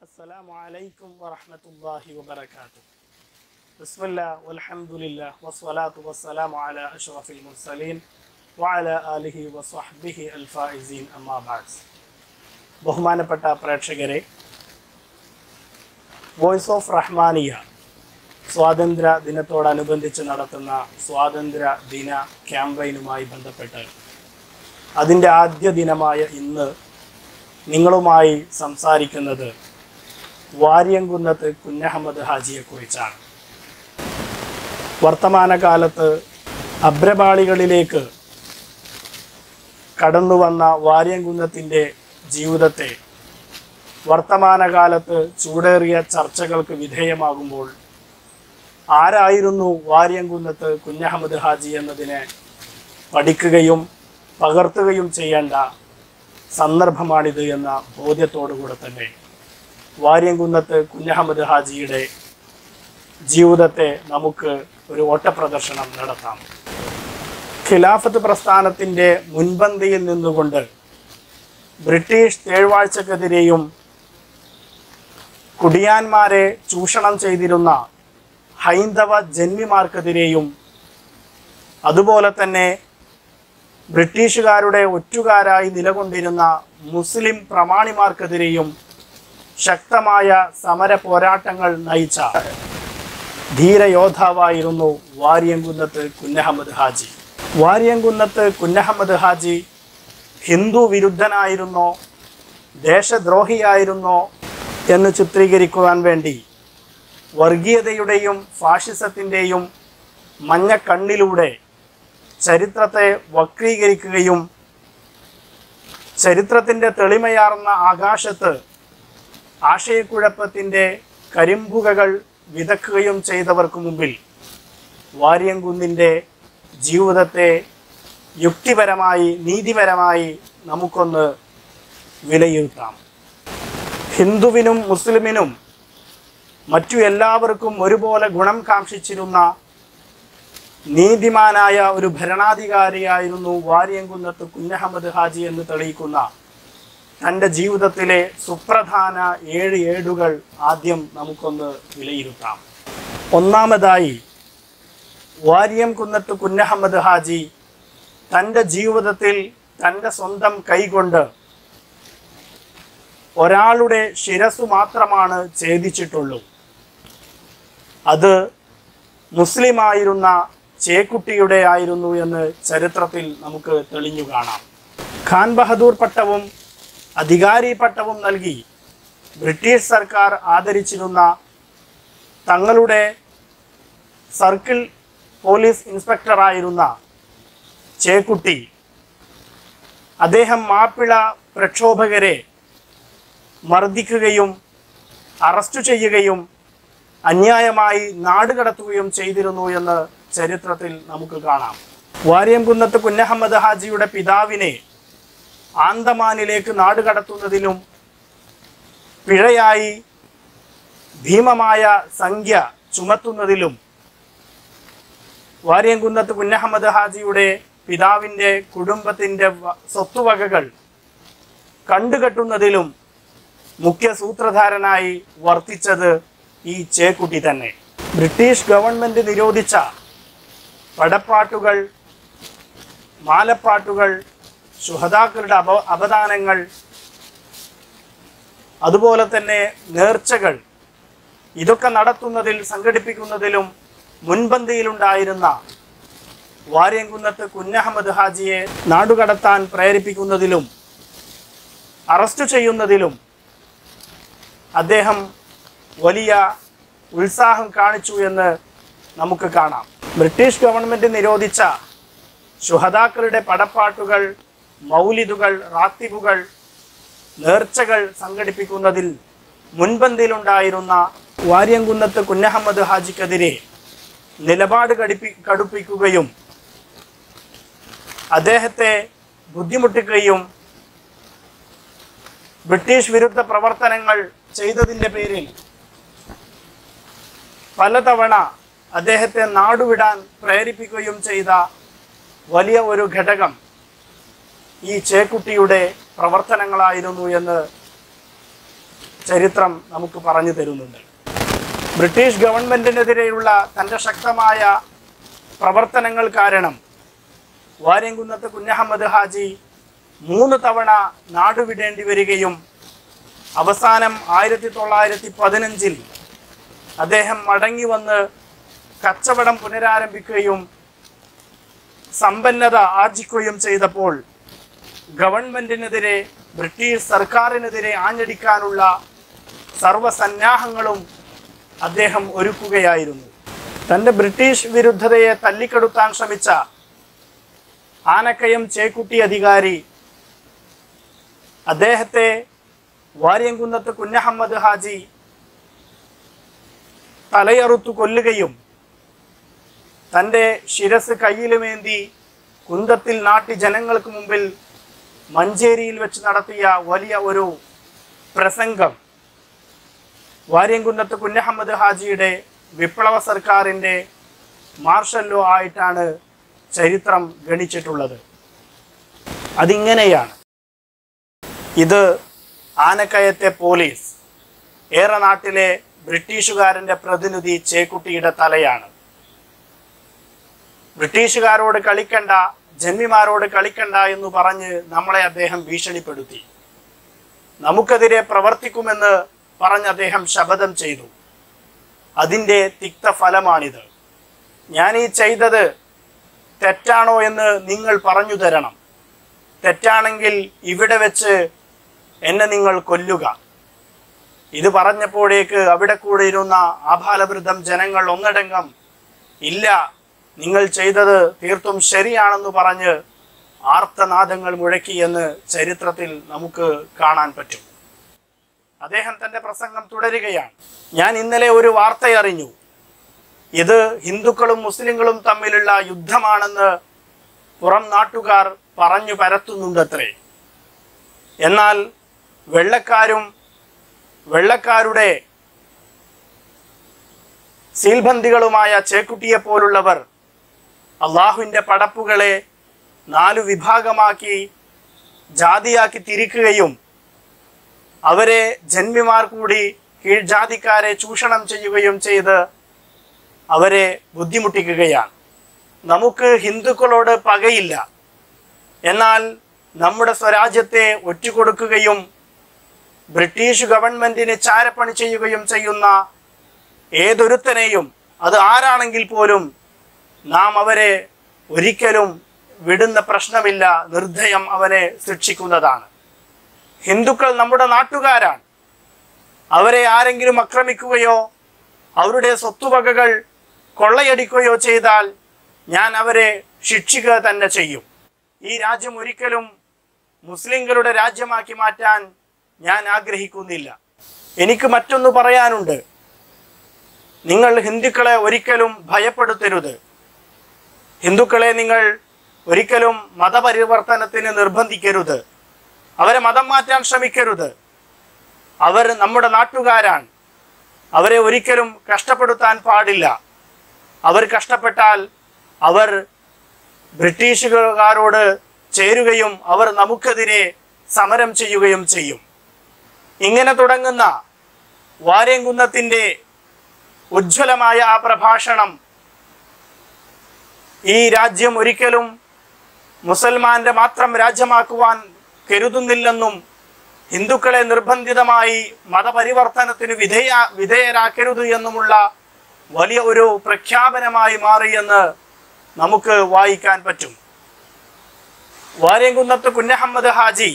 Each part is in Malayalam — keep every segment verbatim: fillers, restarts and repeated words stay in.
السلام عليكم ورحمة الله وبركاته. بسم الله والحمد لله والصلاة والسلام على أشرف المرسلين وعلى آله وصحبه الفائزين أما بعد. ബഹുമാനപ്പെട്ട പ്രേക്ഷകരെ, വോയിസ് ഓഫ് റഹ്മാനിയ സ്വാതന്ത്ര്യ ദിനത്തോടനുബന്ധിച്ച് നടത്തുന്ന സ്വാതന്ത്ര്യ ദിന ക്യാമ്പയിനുമായി ബന്ധപ്പെട്ട് അതിൻ്റെ ആദ്യ ദിനമായ ഇന്ന് നിങ്ങളുമായി സംസാരിക്കുന്നത് വാര്യംകുന്നത്ത് കുഞ്ഞഹമ്മദ് ഹാജിയെക്കുറിച്ചാണ്. വർത്തമാനകാലത്ത് അഭ്രപാളികളിലേക്ക് കടന്നു വന്ന വാര്യംകുന്നത്തിൻ്റെ ജീവിതത്തെ വർത്തമാനകാലത്ത് ചൂടേറിയ ചർച്ചകൾക്ക് വിധേയമാകുമ്പോൾ ആരായിരുന്നു വാര്യംകുന്നത്ത് കുഞ്ഞഹമ്മദ് ഹാജി എന്നതിനെ പഠിക്കുകയും പകർത്തുകയും ചെയ്യേണ്ട സന്ദർഭമാണിത് എന്ന ബോധ്യത്തോടുകൂടെ തന്നെ വാര്യംകുന്നത്ത് കുഞ്ഞഹമ്മദ് ഹാജിയുടെ ജീവിതത്തെ നമുക്ക് ഒരു ഓട്ടപ്രദർശനം നടത്താം. ഖിലാഫത്ത് പ്രസ്ഥാനത്തിൻ്റെ മുൻപന്തിയിൽ നിന്നുകൊണ്ട് ബ്രിട്ടീഷ് തേഴ്വാഴ്ചക്കെതിരെയും കുടിയാന്മാരെ ചൂഷണം ചെയ്തിരുന്ന ഹൈന്ദവ ജന്മിമാർക്കെതിരെയും അതുപോലെ തന്നെ ബ്രിട്ടീഷുകാരുടെ ഒറ്റുകാരായി നിലകൊണ്ടിരുന്ന മുസ്ലിം പ്രമാണിമാർക്കെതിരെയും ശക്തമായ സമര പോരാട്ടങ്ങൾ നയിച്ച ധീരയോദ്ധാവായിരുന്നു വാര്യംകുന്നത്ത് കുഞ്ഞഹമ്മദ് ഹാജി. വാര്യംകുന്നത്ത് കുഞ്ഞഹമ്മദ് ഹാജി ഹിന്ദു വിരുദ്ധനായിരുന്നോ ദേശദ്രോഹിയായിരുന്നോ എന്ന് ചിത്രീകരിക്കുവാൻ വേണ്ടി വർഗീയതയുടെയും ഫാഷിസത്തിൻ്റെയും മഞ്ഞക്കണ്ണിലൂടെ ചരിത്രത്തെ വക്രീകരിക്കുകയും ചരിത്രത്തിൻ്റെ തെളിമയാർന്ന ആകാശത്ത് ആശയക്കുഴപ്പത്തിൻ്റെ കരിമ്പുകകൾ വിതക്കുകയും ചെയ്തവർക്ക് മുമ്പിൽ വാര്യംകുന്നിൻ്റെ ജീവിതത്തെ യുക്തിപരമായി നീതിപരമായി നമുക്കൊന്ന് വിലയിരുത്താം. ഹിന്ദുവിനും മുസ്ലിമിനും മറ്റു എല്ലാവർക്കും ഒരുപോലെ ഗുണം കാംക്ഷിച്ചിരുന്ന നീതിമാനായ ഒരു ഭരണാധികാരിയായിരുന്നു വാര്യംകുന്നത്ത് കുഞ്ഞഹമ്മദ് ഹാജി എന്ന് തെളിയിക്കുന്ന തൻ്റെ ജീവിതത്തിലെ സുപ്രധാന ഏഴ് ഏടുകൾ ആദ്യം നമുക്കൊന്ന് വിലയിരുത്താം. ഒന്നാമതായി, വാര്യംകുന്നത്ത് കുഞ്ഞഹമ്മദ് ഹാജി തൻ്റെ ജീവിതത്തിൽ തൻ്റെ സ്വന്തം കൈകൊണ്ട് ഒരാളുടെ ശിരസ്സു മാത്രമാണ് ഛേദിച്ചിട്ടുള്ളൂ. അത് മുസ്ലിമായിരുന്ന ചേക്കുട്ടിയുടെ ആയിരുന്നു എന്ന് ചരിത്രത്തിൽ നമുക്ക് തെളിഞ്ഞു കാണാം. ഖാൻ ബഹദൂർ പട്ടവും അധികാരി പട്ടവും നൽകി ബ്രിട്ടീഷ് സർക്കാർ ആദരിച്ചിരുന്ന തങ്ങളുടെ സർക്കിൾ പോലീസ് ഇൻസ്പെക്ടറായിരുന്ന ചേക്കുട്ടി അദ്ദേഹം മാപ്പിള പ്രക്ഷോഭകരെ മർദ്ദിക്കുകയും അറസ്റ്റ് ചെയ്യുകയും അന്യായമായി നാടുകടത്തുകയും ചെയ്തിരുന്നു എന്ന് ചരിത്രത്തിൽ നമുക്ക് കാണാം. വാര്യംകുന്നത്ത് കുഞ്ഞഹമ്മദ് ഹാജിയുടെ പിതാവിനെ ആന്തമാനിലേക്ക് നാടുകടത്തുന്നതിലും പിഴയായി ഭീമമായ സംഖ്യ ചുമത്തുന്നതിലും വാര്യംകുന്നത്ത് കുഞ്ഞഹമ്മദ് ഹാജിയുടെ പിതാവിൻ്റെ കുടുംബത്തിൻ്റെ സ്വത്തുവകകൾ കണ്ടുകെട്ടുന്നതിലും മുഖ്യ സൂത്രധാരനായി വർത്തിച്ചത് ഈ ചേക്കുട്ടി തന്നെ. ബ്രിട്ടീഷ് ഗവൺമെൻറ് നിരോധിച്ച പടപ്പാട്ടുകൾ, മാലപ്പാട്ടുകൾ, ശുഹദാക്കളുടെ അപ അപദാനങ്ങൾ അതുപോലെ തന്നെ നേർച്ചകൾ ഇതൊക്കെ നടത്തുന്നതിൽ സംഘടിപ്പിക്കുന്നതിലും മുൻപന്തിയിലുണ്ടായിരുന്ന വാര്യംകുന്നത്ത് കുഞ്ഞഹമ്മദ് ഹാജിയെ നാടുകടത്താൻ പ്രേരിപ്പിക്കുന്നതിലും അറസ്റ്റ് ചെയ്യുന്നതിലും അദ്ദേഹം വലിയ ഉത്സാഹം കാണിച്ചു എന്ന് നമുക്ക് കാണാം. ബ്രിട്ടീഷ് ഗവൺമെൻറ് നിരോധിച്ച ശുഹദാക്കളുടെ പടപ്പാട്ടുകൾ, മൗലിദുകൾ, റാത്തിബുകൾ, നേർച്ചകൾ സംഘടിപ്പിക്കുന്നതിൽ മുൻപന്തിയിലുണ്ടായിരുന്ന വാര്യംകുന്നത്ത് കുഞ്ഞഹമ്മദ് ഹാജിക്കെതിരെ നിലപാട് കടുപ്പി കടുപ്പിക്കുകയും അദ്ദേഹത്തെ ബുദ്ധിമുട്ടിക്കുകയും ബ്രിട്ടീഷ് വിരുദ്ധ പ്രവർത്തനങ്ങൾ ചെയ്തതിൻ്റെ പേരിൽ പലതവണ അദ്ദേഹത്തെ നാടുവിടാൻ പ്രേരിപ്പിക്കുകയും ചെയ്ത വലിയ ഒരു ഘടകം ഈ ചേക്കുട്ടിയുടെ പ്രവർത്തനങ്ങളായിരുന്നു എന്ന് ചരിത്രം നമുക്ക് പറഞ്ഞു തരുന്നുണ്ട്. ബ്രിട്ടീഷ് ഗവൺമെൻറ്റിനെതിരെയുള്ള തൻ്റെ ശക്തമായ പ്രവർത്തനങ്ങൾ കാരണം വാര്യംകുന്നത്ത് കുഞ്ഞഹമ്മദ് ഹാജി മൂന്ന് തവണ നാടുവിടേണ്ടി വരികയും അവസാനം ആയിരത്തി തൊള്ളായിരത്തി പതിനഞ്ചിൽ അദ്ദേഹം മടങ്ങി വന്ന് കച്ചവടം പുനരാരംഭിക്കുകയും സമ്പന്നത ആർജിക്കുകയും ചെയ്തപ്പോൾ ഗവൺമെൻറ്റിനെതിരെ ബ്രിട്ടീഷ് സർക്കാരിനെതിരെ ആഞ്ഞടിക്കാനുള്ള സർവ്വസന്നാഹങ്ങളും അദ്ദേഹം ഒരുക്കുകയായിരുന്നു. തൻ്റെ ബ്രിട്ടീഷ് വിരുദ്ധതയെ തല്ലിക്കെടുത്താൻ ശ്രമിച്ച ആനക്കയം ചേക്കുട്ടി അധികാരി അദ്ദേഹത്തെ വാര്യംകുന്നത്ത് കുഞ്ഞഹമ്മദ് ഹാജി തലയറുത്തു കൊല്ലുകയും തൻ്റെ ശിരസ് കയ്യിലുമേന്തി കുന്തത്തിൽ നാട്ടി ജനങ്ങൾക്ക് മുമ്പിൽ മഞ്ചേരിയിൽ വെച്ച് നടത്തിയ വലിയ ഒരു പ്രസംഗം വാര്യംകുന്നത്ത് കുഞ്ഞഹമ്മദ് ഹാജിയുടെ വിപ്ലവ സർക്കാരിൻ്റെ മാർഷൽ ലോ ആയിട്ടാണ് ചരിത്രം ഗണിച്ചിട്ടുള്ളത്. അതിങ്ങനെയാണ്. ഇത് ആനക്കയത്തെ പോലീസ് ഏറെ നാട്ടിലെ ബ്രിട്ടീഷുകാരൻ്റെ പ്രതിനിധി ചേക്കുട്ടിയുടെ തലയാണ്. ബ്രിട്ടീഷുകാരോട് കളിക്കണ്ട, ജന്മിമാരോട് കളിക്കണ്ട എന്ന് പറഞ്ഞ് നമ്മളെ അദ്ദേഹം ഭീഷണിപ്പെടുത്തി. നമുക്കെതിരെ പ്രവർത്തിക്കുമെന്ന് പറഞ്ഞ് അദ്ദേഹം ശപഥം ചെയ്തു. അതിൻ്റെ തിക്തഫലമാണിത്. ഞാൻ ഈ ചെയ്തത് തെറ്റാണോ എന്ന് നിങ്ങൾ പറഞ്ഞു തരണം. തെറ്റാണെങ്കിൽ ഇവിടെ വെച്ച് എന്നെ നിങ്ങൾ കൊല്ലുക. ഇത് പറഞ്ഞപ്പോഴേക്ക് അവിടെ കൂടെ ഇരുന്ന ആഭാലവൃദ്ധം ജനങ്ങൾ ഒന്നടങ്കം ഇല്ല, നിങ്ങൾ ചെയ്തത് തീർത്തും ശരിയാണെന്ന് പറഞ്ഞ് ആർത്തനാദങ്ങൾ മുഴക്കിയെന്ന് ചരിത്രത്തിൽ നമുക്ക് കാണാൻ പറ്റും. അദ്ദേഹം തൻ്റെ പ്രസംഗം തുടരുകയാണ്. ഞാൻ ഇന്നലെ ഒരു വാർത്തയറിഞ്ഞു. ഇത് ഹിന്ദുക്കളും മുസ്ലിങ്ങളും തമ്മിലുള്ള യുദ്ധമാണെന്ന് പുറം നാട്ടുകാർ പറഞ്ഞു പരത്തുന്നുണ്ടത്രേ. എന്നാൽ വെള്ളക്കാരും വെള്ളക്കാരുടെ സീൽബന്ദികളുമായ ചേക്കുട്ടിയെ പോലുള്ളവർ അള്ളാഹുവിൻ്റെ പടപ്പുകളെ നാലു വിഭാഗമാക്കി ജാതിയാക്കി തിരിക്കുകയും അവരെ ജന്മിമാർ കൂടി കീഴ്ജാതിക്കാരെ ചൂഷണം ചെയ്യുകയും ചെയ്ത് അവരെ ബുദ്ധിമുട്ടിക്കുകയാണ്. നമുക്ക് ഹിന്ദുക്കളോട് പകയില്ല, എന്നാൽ നമ്മുടെ സ്വരാജ്യത്തെ ഒറ്റുകൊടുക്കുകയും ബ്രിട്ടീഷ് ഗവൺമെൻറ്റിന് ചാരപ്പണി ചെയ്യുകയും ചെയ്യുന്ന ഏതൊരുത്തനെയും, അത് ആരാണെങ്കിൽ പോലും, നാം അവരെ ഒരിക്കലും വിടുന്ന പ്രശ്നമില്ല, നിർദ്ദയം അവനെ ശിക്ഷിക്കുന്നതാണ്. ഹിന്ദുക്കൾ നമ്മുടെ നാട്ടുകാരാണ്. അവരെ ആരെങ്കിലും ആക്രമിക്കുകയോ അവരുടെ സ്വത്തുവകകൾ കൊള്ളയടിക്കുകയോ ചെയ്താൽ ഞാൻ അവരെ ശിക്ഷിക്കുക തന്നെ ചെയ്യും. ഈ രാജ്യം ഒരിക്കലും മുസ്ലിങ്ങളുടെ രാജ്യമാക്കി മാറ്റാൻ ഞാൻ ആഗ്രഹിക്കുന്നില്ല. എനിക്ക് മറ്റൊന്ന് പറയാനുണ്ട്. നിങ്ങൾ ഹിന്ദുക്കളെ ഒരിക്കലും ഭയപ്പെടുത്തരുത്. ഹിന്ദുക്കളെ നിങ്ങൾ ഒരിക്കലും മതപരിവർത്തനത്തിന് നിർബന്ധിക്കരുത്. അവരെ മതം മാറ്റാൻ ശ്രമിക്കരുത്. അവർ നമ്മുടെ നാട്ടുകാരാണ്. അവരെ ഒരിക്കലും കഷ്ടപ്പെടുത്താൻ പാടില്ല. അവർ കഷ്ടപ്പെട്ടാൽ അവർ ബ്രിട്ടീഷുകാരോട് ചേരുകയും അവർ നമുക്കെതിരെ സമരം ചെയ്യുകയും ചെയ്യും. ഇങ്ങനെ തുടങ്ങുന്ന വാര്യംകുന്നത്തിൻ്റെ ഉജ്ജ്വലമായ ആ പ്രഭാഷണം ഈ രാജ്യം ഒരിക്കലും മുസൽമാൻ്റെ മാത്രം രാജ്യമാക്കുവാൻ കരുതുന്നില്ലെന്നും ഹിന്ദുക്കളെ നിർബന്ധിതമായി മതപരിവർത്തനത്തിന് വിധേയ വിധേയരാക്കരുത് എന്നുമുള്ള വലിയ ഒരു പ്രഖ്യാപനമായി മാറിയെന്ന് നമുക്ക് വായിക്കാൻ പറ്റും. വാര്യംകുന്നത്ത് കുഞ്ഞഹമ്മദ് ഹാജി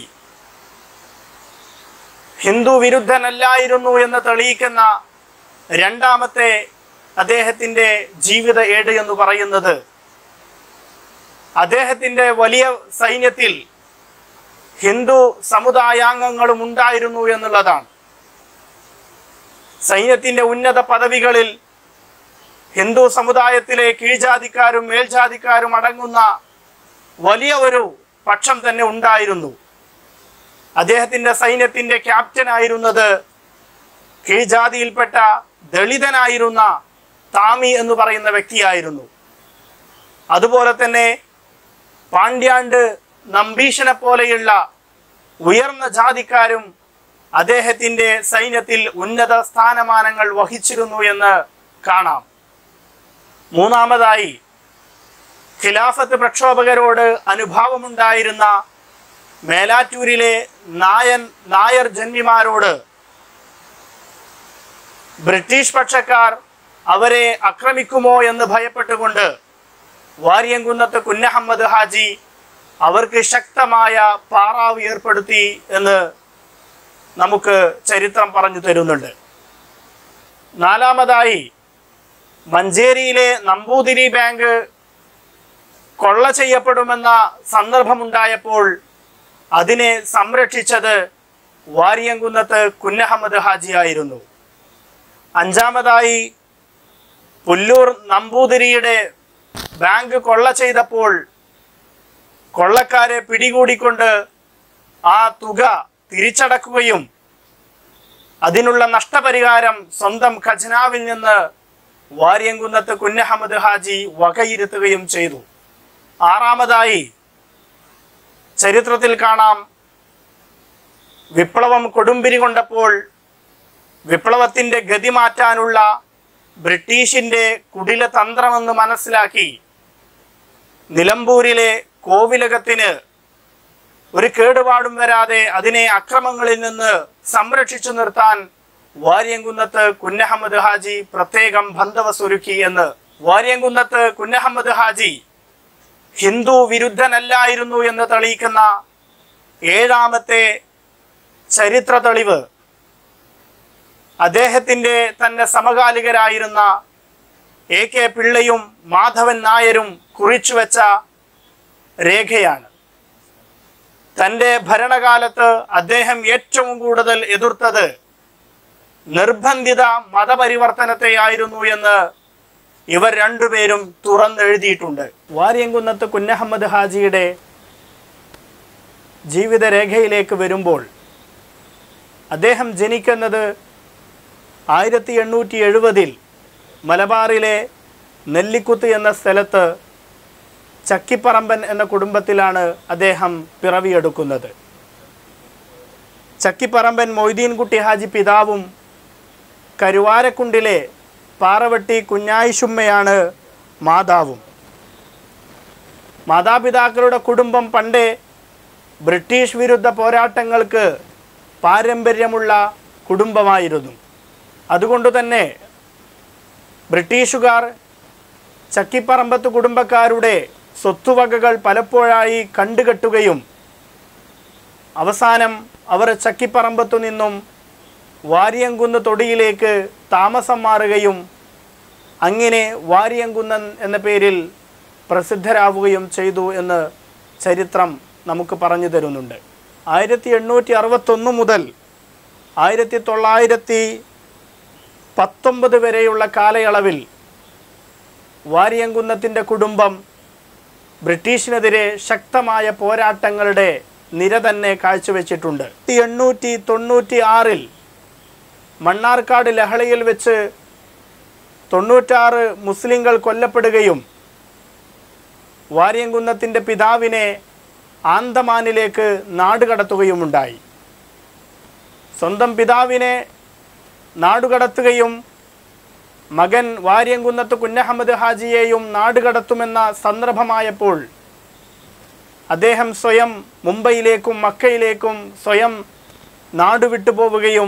ഹിന്ദു വിരുദ്ധനല്ലായിരുന്നു എന്ന് തെളിയിക്കുന്ന രണ്ടാമത്തെ അദ്ദേഹത്തിൻ്റെ ജീവിത ഏട് എന്ന് പറയുന്നത് അദ്ദേഹത്തിൻ്റെ വലിയ സൈന്യത്തിൽ ഹിന്ദു സമുദായാംഗങ്ങളും ഉണ്ടായിരുന്നു എന്നുള്ളതാണ്. സൈന്യത്തിൻ്റെ ഉന്നത പദവികളിൽ ഹിന്ദു സമുദായത്തിലെ കീഴ്ജാതിക്കാരും മേൽജാതിക്കാരും അടങ്ങുന്ന വലിയ ഒരു പക്ഷം തന്നെ ഉണ്ടായിരുന്നു. അദ്ദേഹത്തിൻ്റെ സൈന്യത്തിൻ്റെ ക്യാപ്റ്റനായിരുന്നത് കീഴ്ജാതിയിൽപ്പെട്ട ദളിതനായിരുന്ന താമി എന്ന് പറയുന്ന വ്യക്തിയായിരുന്നു. അതുപോലെ തന്നെ പാണ്ഡ്യാണ്ട് നമ്പീശനെ പോലെയുള്ള ഉയർന്ന ജാതിക്കാരും അദ്ദേഹത്തിൻ്റെ സൈന്യത്തിൽ ഉന്നത സ്ഥാനമാനങ്ങൾ വഹിച്ചിരുന്നു എന്ന് കാണാം. മൂന്നാമതായി, ഖിലാഫത്ത് പ്രക്ഷോഭകരോട് അനുഭാവമുണ്ടായിരുന്ന മേലാറ്റൂരിലെ നായൻ നായർ ജന്മിമാരോട് ബ്രിട്ടീഷ് പക്ഷക്കാർ അവരെ ആക്രമിക്കുമോ എന്ന് ഭയപ്പെട്ടുകൊണ്ട് വാര്യംകുന്നത്ത് കുഞ്ഞഹമ്മദ് ഹാജി അവർക്ക് ശക്തമായ പാറാവ് ഏർപ്പെടുത്തി എന്ന് നമുക്ക് ചരിത്രം പറഞ്ഞു തരുന്നുണ്ട്. നാലാമതായി, മഞ്ചേരിയിലെ നമ്പൂതിരി ബാങ്ക് കൊള്ള ചെയ്യപ്പെടുമെന്ന സന്ദർഭമുണ്ടായപ്പോൾ അതിനെ സംരക്ഷിച്ചത് വാര്യംകുന്നത്ത് കുഞ്ഞഹമ്മദ് ഹാജി ആയിരുന്നു. അഞ്ചാമതായി, പുല്ലൂർ നമ്പൂതിരിയുടെ ബാങ്ക് കൊള്ള ചെയ്തപ്പോൾ കൊള്ളക്കാരെ പിടികൂടിക്കൊണ്ട് ആ തുക തിരിച്ചടക്കുകയും അതിനുള്ള നഷ്ടപരിഹാരം സ്വന്തം ഖജനാവിൽ നിന്ന് വാര്യംകുന്നത്ത് കുഞ്ഞഹമ്മദ് ഹാജി വകയിരുത്തുകയും ചെയ്തു. ആറാമതായി, ചരിത്രത്തിൽ കാണാം, വിപ്ലവം കൊടുമ്പിരി കൊണ്ടപ്പോൾ വിപ്ലവത്തിൻ്റെ ഗതി മാറ്റാനുള്ള ബ്രിട്ടീഷിൻ്റെ കുടില തന്ത്രമെന്ന് മനസ്സിലാക്കി നിലമ്പൂരിലെ കോവിലകത്തിന് ഒരു കേടുപാടും വരാതെ അതിനെ അക്രമങ്ങളിൽ നിന്ന് സംരക്ഷിച്ചു നിർത്താൻ വാര്യംകുന്നത്ത് കുഞ്ഞഹമ്മദ് ഹാജി പ്രത്യേകം ബന്ദോബസ്തൊരുക്കി എന്ന്. വാര്യംകുന്നത്ത് കുഞ്ഞഹമ്മദ് ഹാജി ഹിന്ദു വിരുദ്ധനല്ലായിരുന്നു എന്ന് തെളിയിക്കുന്ന ഏഴാമത്തെ ചരിത്ര തെളിവ് അദ്ദേഹത്തിൻ്റെ തന്നെ സമകാലികരായിരുന്ന എ കെ പിള്ളയും മാധവൻ നായരും കുറിച്ചുവെച്ച രേഖയാണ്. തൻ്റെ ഭരണകാലത്ത് അദ്ദേഹം ഏറ്റവും കൂടുതൽ എതിർത്തത് നിർബന്ധിത മതപരിവർത്തനത്തെയായിരുന്നു എന്ന് ഇവർ രണ്ടുപേരും തുറന്നെഴുതിയിട്ടുണ്ട്. വാര്യംകുന്നത്ത് കുഞ്ഞഹമ്മദ് ഹാജിയുടെ ജീവിതരേഖയിലേക്ക് വരുമ്പോൾ അദ്ദേഹം ജനിക്കുന്നത് ആയിരത്തി എണ്ണൂറ്റി എഴുപതിൽ മലബാറിലെ നെല്ലിക്കുത്ത് എന്ന സ്ഥലത്ത് ചക്കിപ്പറമ്പൻ എന്ന കുടുംബത്തിലാണ് അദ്ദേഹം പിറവിയെടുക്കുന്നത്. ചക്കിപ്പറമ്പൻ മൊയ്തീൻകുട്ടി ഹാജി പിതാവും കരുവാരക്കുണ്ടിലെ പാറവട്ടി കുഞ്ഞായിഷുമ്മയാണ് മാതാവും. മാതാപിതാക്കളുടെ കുടുംബം പണ്ടേ ബ്രിട്ടീഷ് വിരുദ്ധ പോരാട്ടങ്ങൾക്ക് പാരമ്പര്യമുള്ള കുടുംബമായിരുന്നു. അതുകൊണ്ട് തന്നെ ബ്രിട്ടീഷുകാർ ചക്കിപ്പറമ്പത്ത് കുടുംബക്കാരുടെ സ്വത്തുവകകൾ പലപ്പോഴായി കണ്ടുകെട്ടുകയും അവസാനം അവർ ചക്കിപ്പറമ്പത്തു നിന്നും വാര്യംകുന്ന് തൊടിയിലേക്ക് താമസം മാറുകയും അങ്ങനെ വാര്യംകുന്നൻ എന്ന പേരിൽ പ്രസിദ്ധരാവുകയും ചെയ്തു എന്ന് ചരിത്രം നമുക്ക് പറഞ്ഞു തരുന്നുണ്ട്. ആയിരത്തി എണ്ണൂറ്റി അറുപത്തൊന്ന് മുതൽ ആയിരത്തി തൊള്ളായിരത്തി പത്തൊമ്പത് വരെയുള്ള കാലയളവിൽ വാര്യംകുന്നത്തിൻ്റെ കുടുംബം ബ്രിട്ടീഷിനെതിരെ ശക്തമായ പോരാട്ടങ്ങളുടെ നിര തന്നെ കാഴ്ചവെച്ചിട്ടുണ്ട്. എണ്ണൂറ്റി തൊണ്ണൂറ്റി ആറിൽ മണ്ണാർക്കാട് ലഹളയിൽ വെച്ച് തൊണ്ണൂറ്റാറ് മുസ്ലിങ്ങൾ കൊല്ലപ്പെടുകയും വാര്യംകുന്നത്തിൻ്റെ പിതാവിനെ ആന്തമാനിലേക്ക് നാടുകടത്തുകയുമുണ്ടായി. സ്വന്തം പിതാവിനെ നാടുകടത്തുകയും മകൻ വാര്യംകുന്നത്ത് കുഞ്ഞഹമ്മദ് ഹാജിയെയും നാടുകടത്തുമെന്ന സന്ദർഭമായപ്പോൾ അദ്ദേഹം സ്വയം മുംബൈയിലേക്കും മക്കയിലേക്കും സ്വയം നാടുവിട്ടു പോവുകയും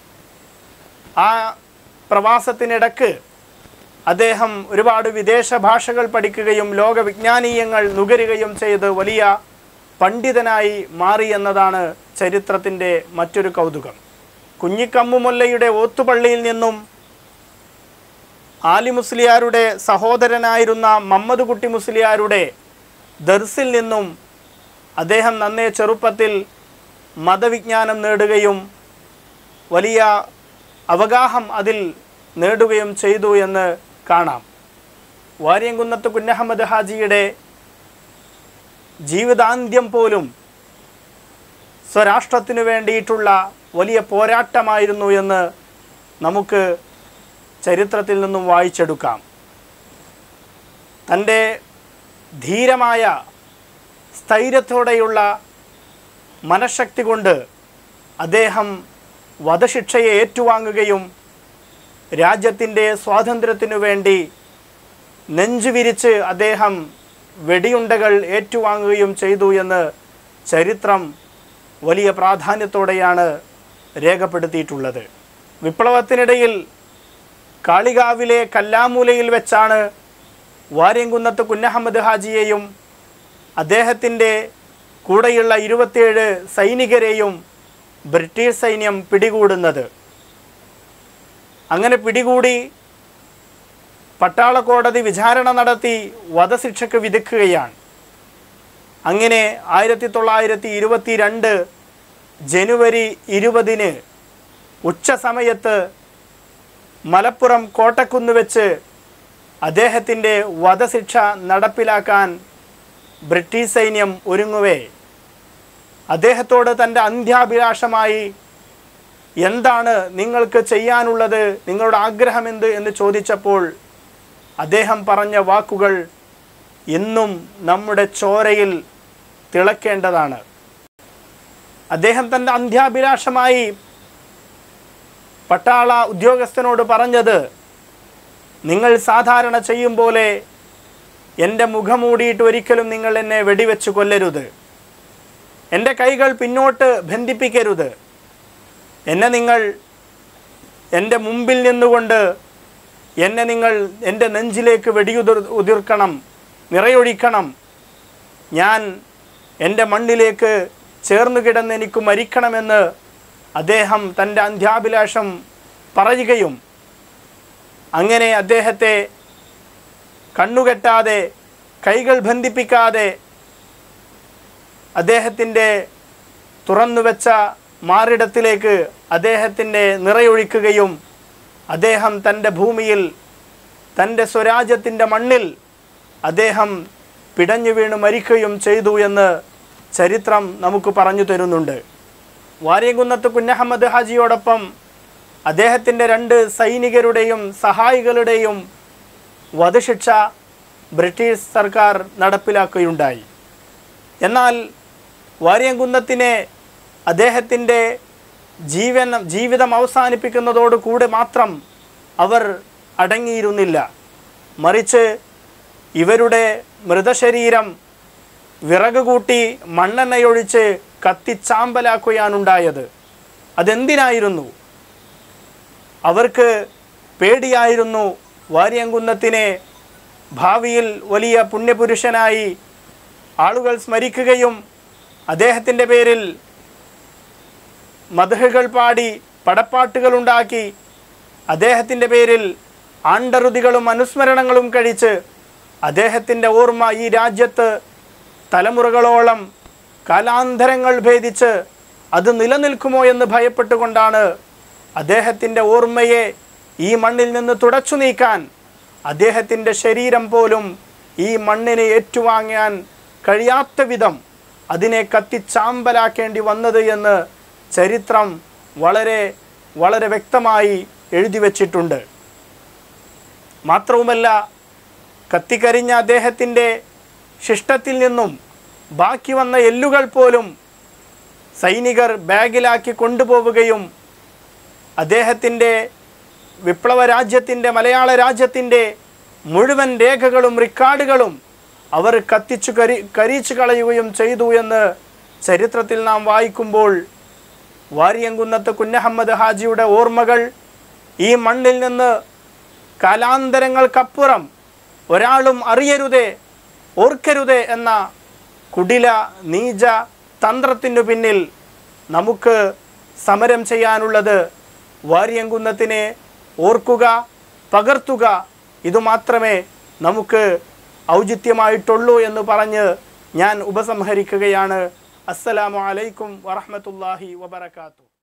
ആ പ്രവാസത്തിനിടക്ക് അദ്ദേഹം ഒരുപാട് വിദേശ ഭാഷകൾ പഠിക്കുകയും ലോകവിജ്ഞാനീയങ്ങൾ നുകരുകയും ചെയ്ത് വലിയ പണ്ഡിതനായി മാറി എന്നതാണ് ചരിത്രത്തിൻ്റെ മറ്റൊരു കൗതുകം. കുഞ്ഞിക്കമ്മുമൊല്ലയുടെ ഓത്തുപള്ളിയിൽ നിന്നും ആലി മുസ്ലിയാരുടെ സഹോദരനായിരുന്ന മമ്മദ് കുട്ടി മുസ്ലിയാരുടെ ദർസിൽ നിന്നും അദ്ദേഹം നന്നേ ചെറുപ്പത്തിൽ മതവിജ്ഞാനം നേടുകയും വലിയ അവഗാഹം അതിൽ നേടുകയും ചെയ്തു എന്ന് കാണാം. വാര്യംകുന്നത്ത് കുഞ്ഞഹമ്മദ് ഹാജിയുടെ ജീവിതാന്ത്യം പോലും സ്വരാഷ്ട്രത്തിനു വേണ്ടിയിട്ടുള്ള വലിയ പോരാട്ടമായിരുന്നു എന്ന് നമുക്ക് ചരിത്രത്തിൽ നിന്നും വായിച്ചെടുക്കാം. തൻ്റെ ധീരമായ സ്ഥൈര്യത്തോടെയുള്ള മനഃശക്തി കൊണ്ട് അദ്ദേഹം വധശിക്ഷയെ ഏറ്റുവാങ്ങുകയും രാജ്യത്തിൻ്റെ സ്വാതന്ത്ര്യത്തിനു വേണ്ടി നെഞ്ചുവിരിച്ച് അദ്ദേഹം വെടിയുണ്ടകൾ ഏറ്റുവാങ്ങുകയും ചെയ്തു എന്ന് ചരിത്രം വലിയ പ്രാധാന്യത്തോടെയാണ് രേഖപ്പെടുത്തിയിട്ടുള്ളത്. വിപ്ലവത്തിനിടയിൽ കാളികാവിലെ കല്ലാമൂലയിൽ വെച്ചാണ് വാര്യംകുന്നത്ത് കുഞ്ഞഹമ്മദ് ഹാജിയെയും അദ്ദേഹത്തിൻ്റെ കൂടെയുള്ള ഇരുപത്തിയേഴ് സൈനികരെയും ബ്രിട്ടീഷ് സൈന്യം പിടികൂടുന്നത്. അങ്ങനെ പിടികൂടി പട്ടാള കോടതി വിചാരണ നടത്തി വധശിക്ഷയ്ക്ക് വിധിക്കുകയാണ്. അങ്ങനെ ആയിരത്തി തൊള്ളായിരത്തി ഇരുപത്തി രണ്ട് ജനുവരി ഇരുപതിന് ഉച്ച സമയത്ത് മലപ്പുറം കോട്ടക്കുന്ന് വെച്ച് അദ്ദേഹത്തിൻ്റെ വധശിക്ഷ നടപ്പിലാക്കാൻ ബ്രിട്ടീഷ് സൈന്യം ഒരുങ്ങവേ അദ്ദേഹത്തോട് തൻ്റെ അന്ത്യാഭിലാഷമായി എന്താണ് നിങ്ങൾക്ക് ചെയ്യാനുള്ളത്, നിങ്ങളുടെ ആഗ്രഹമെന്ത് എന്ന് ചോദിച്ചപ്പോൾ അദ്ദേഹം പറഞ്ഞ വാക്കുകൾ ഇന്നും നമ്മുടെ ചോരയിൽ തിളക്കേണ്ടതാണ്. അദ്ദേഹം തൻ്റെ അന്ത്യാഭിലാഷമായി പട്ടാള ഉദ്യോഗസ്ഥനോട് പറഞ്ഞത്, നിങ്ങൾ സാധാരണ ചെയ്യും പോലെ എൻ്റെ മുഖം മൂടിയിട്ട് ഒരിക്കലും നിങ്ങൾ എന്നെ വെടിവെച്ച് കൊല്ലരുത്, എൻ്റെ കൈകൾ പിന്നോട്ട് ബന്ധിപ്പിക്കരുത്, എന്നെ നിങ്ങൾ എൻ്റെ മുമ്പിൽ നിന്നുകൊണ്ട് എന്നെ നിങ്ങൾ എൻ്റെ നെഞ്ചിലേക്ക് വെടിയുതിർ ഉതിർക്കണം നിറയൊഴിക്കണം, ഞാൻ എൻ്റെ മണ്ണിലേക്ക് ചേർന്നു കിടന്ന് എനിക്ക് മരിക്കണമെന്ന് അദ്ദേഹം തൻ്റെ അന്ത്യാഭിലാഷം പറയുകയും അങ്ങനെ അദ്ദേഹത്തെ കണ്ണുകെട്ടാതെ കൈകൾ ബന്ധിപ്പിക്കാതെ അദ്ദേഹത്തിൻ്റെ തുറന്നുവെച്ച മാറിടത്തിലേക്ക് അദ്ദേഹത്തിൻ്റെ നിറയൊഴിക്കുകയും അദ്ദേഹം തൻ്റെ ഭൂമിയിൽ തൻ്റെ സ്വരാജ്യത്തിൻ്റെ മണ്ണിൽ അദ്ദേഹം പിടഞ്ഞു വീണ് മരിക്കുകയും ചെയ്തു എന്ന് ചരിത്രം നമുക്ക് പറഞ്ഞു തരുന്നുണ്ട്. വാര്യംകുന്നത്ത് കുഞ്ഞഹമ്മദ് ഹാജിയോടൊപ്പം അദ്ദേഹത്തിൻ്റെ രണ്ട് സൈനികരുടെയും സഹായികളുടെയും വധശിക്ഷ ബ്രിട്ടീഷ് സർക്കാർ നടപ്പിലാക്കുകയുണ്ടായി. എന്നാൽ വാര്യംകുന്നത്തിനെ അദ്ദേഹത്തിൻ്റെ ജീവൻ ജീവിതം അവസാനിപ്പിക്കുന്നതോടുകൂടെ മാത്രം അവർ അടങ്ങിയിരുന്നില്ല. മറിച്ച് ഇവരുടെ മൃതശരീരം വിറക് കൂട്ടി മണ്ണെണ്ണയൊഴിച്ച് കത്തിച്ചാമ്പലാക്കുകയാണുണ്ടായത്. അതെന്തിനായിരുന്നു? അവർക്ക് പേടിയായിരുന്നു വാര്യംകുന്നത്തിനെ ഭാവിയിൽ വലിയ പുണ്യപുരുഷനായി ആളുകൾ സ്മരിക്കുകയും അദ്ദേഹത്തിൻ്റെ പേരിൽ മദ്ഹുകൾ പാടി പടപ്പാട്ടുകളുണ്ടാക്കി അദ്ദേഹത്തിൻ്റെ പേരിൽ ആണ്ടറുതികളും അനുസ്മരണങ്ങളും കഴിച്ച് അദ്ദേഹത്തിൻ്റെ ഓർമ്മ ഈ രാജ്യത്ത് തലമുറകളോളം കാലാന്തരങ്ങൾ ഭേദിച്ച് അത് നിലനിൽക്കുമോ എന്ന് ഭയപ്പെട്ടുകൊണ്ടാണ് അദ്ദേഹത്തിൻ്റെ ഓർമ്മയെ ഈ മണ്ണിൽ നിന്ന് തുടച്ചു നീക്കാൻ അദ്ദേഹത്തിൻ്റെ ശരീരം പോലും ഈ മണ്ണിനെ ഏറ്റുവാങ്ങാൻ കഴിയാത്ത വിധം അതിനെ കത്തിച്ചാമ്പലാക്കേണ്ടി വന്നത് എന്ന് ചരിത്രം വളരെ വളരെ വ്യക്തമായി എഴുതി വച്ചിട്ടുണ്ട്. മാത്രവുമല്ല, കത്തിക്കരിഞ്ഞ അദ്ദേഹത്തിൻ്റെ ശിഷ്ടത്തിൽ നിന്നും ബാക്കി വന്ന എല്ലുകൾ പോലും സൈനികർ ബാഗിലാക്കി കൊണ്ടുപോവുകയും അദ്ദേഹത്തിൻ്റെ വിപ്ലവ രാജ്യത്തിൻ്റെ മലയാള രാജ്യത്തിൻ്റെ മുഴുവൻ രേഖകളും റിക്കാർഡുകളും അവർ കത്തിച്ചു കരി കരിച്ചു കളയുകയും ചെയ്തു എന്ന് ചരിത്രത്തിൽ നാം വായിക്കുമ്പോൾ വാര്യംകുന്നത്ത് കുഞ്ഞഹമ്മദ് ഹാജിയുടെ ഓർമ്മകൾ ഈ മണ്ണിൽ നിന്ന് കാലാന്തരങ്ങൾക്കപ്പുറം ഒരാളും അറിയരുതേ ഓർക്കരുതേ എന്ന കുടില നീച തന്ത്രത്തിനു പിന്നിൽ നമുക്ക് സമരം ചെയ്യാനുള്ളത് വാര്യംകുന്നത്തിനെ ഓർക്കുക, പകർത്തുക, ഇതുമാത്രമേ നമുക്ക് ഔചിത്യമായിട്ടുള്ളൂ എന്ന് പറഞ്ഞ് ഞാൻ ഉപസംഹരിക്കുകയാണ്. അസ്സലാമു അലൈക്കും വറഹ്മത്തുള്ളാഹി വബറകാതുഹു.